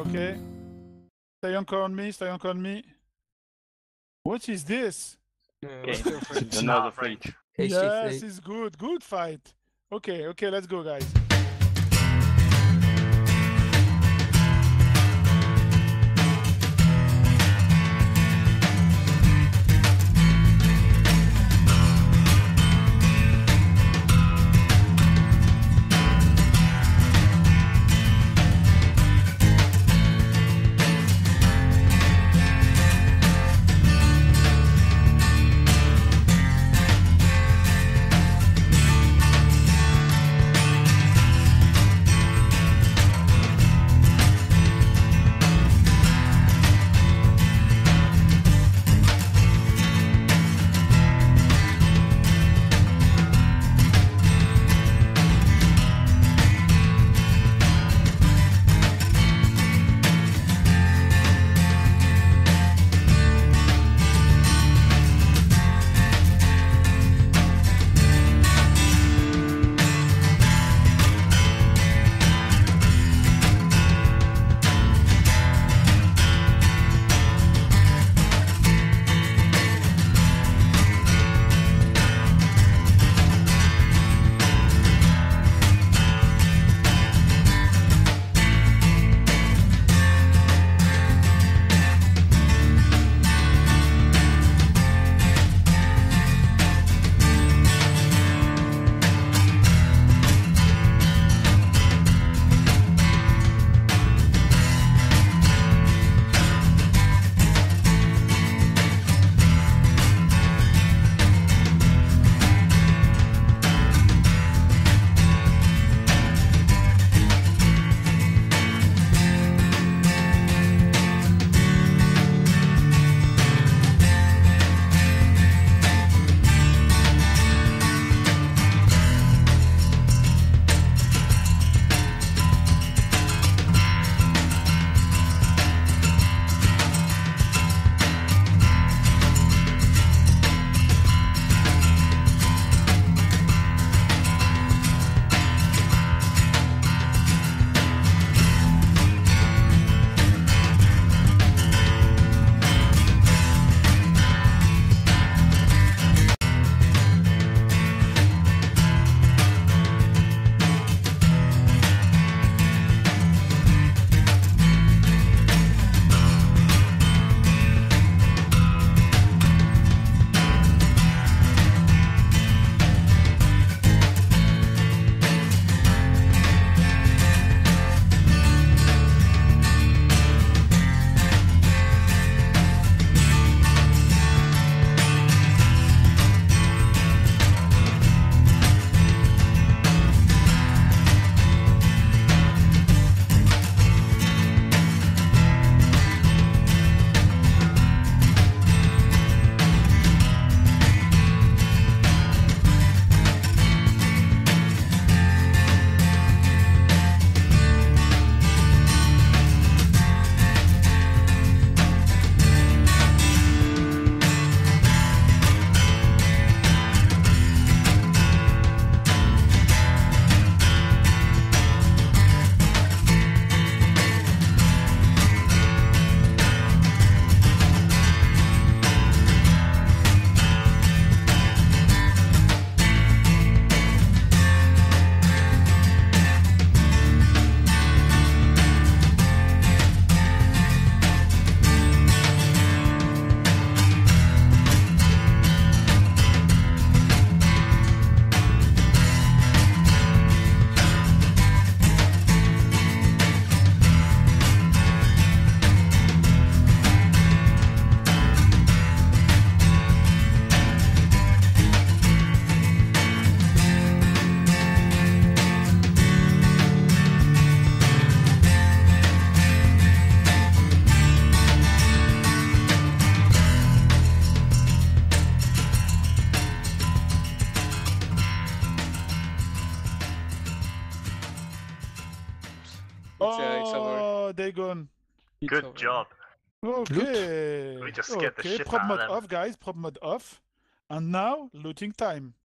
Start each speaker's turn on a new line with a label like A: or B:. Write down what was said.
A: Okay. Stay anchor on me, stay anchor on me. What is this?
B: Okay.
C: Let's go French.
B: The Nados French.
A: Yes, it's good. Good fight. Okay, okay, let's go, guys. Oh, they're gone.
B: Good job.
A: Okay.
B: We just scared the
A: Okay,
B: shit
A: prop
B: out of
A: mode
B: them.
A: off, guys. Prop mode off. And now, looting time.